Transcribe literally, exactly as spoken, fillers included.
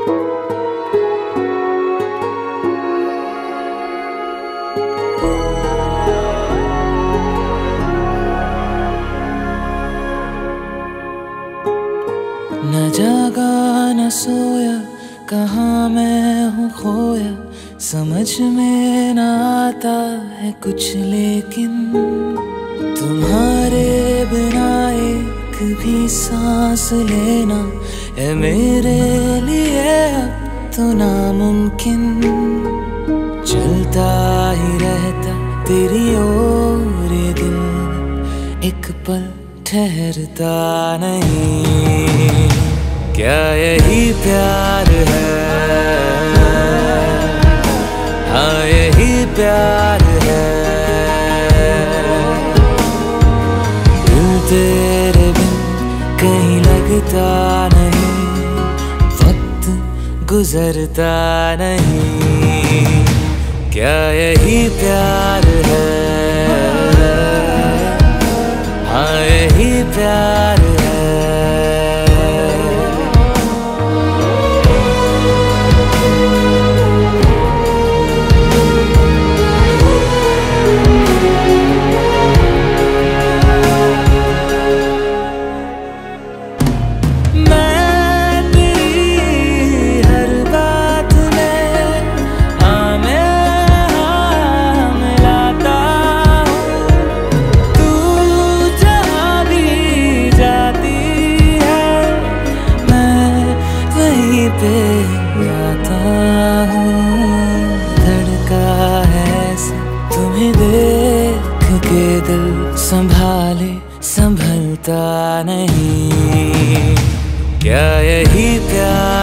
न जागा न सोया, कहाँ मैं हूँ खोया, समझ में न आता है कुछ, लेकिन तुम्हारे बिना एक भी सांस लेना है मेरे लिए अब तो नामुमकिन। चलता ही रहता तेरी ओर ये दिल, एक पल ठहरता नहीं। क्या यही प्यार है? हाँ यही प्यार है। दिल तेरे बिन कहीं लगता नहीं, वक्त गुजरता नहीं। क्या यही प्यार है? हाँ यही प्यार है। पे आता हूँ, धड़का है तुम्हें देख के दिल, संभाले संभलता नहीं। क्या यही प्यार